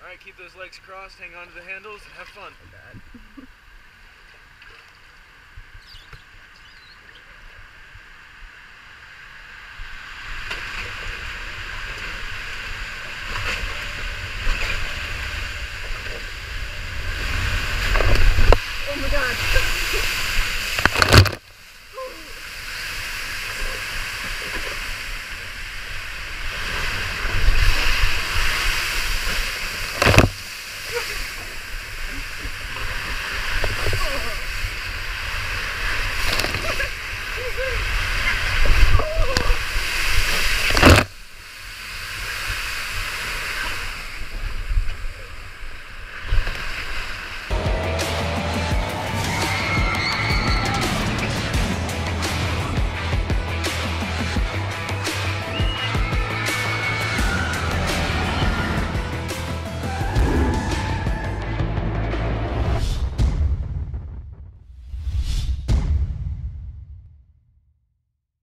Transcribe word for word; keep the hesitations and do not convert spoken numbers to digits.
Alright, keep those legs crossed, hang on to the handles, and have fun. Like that.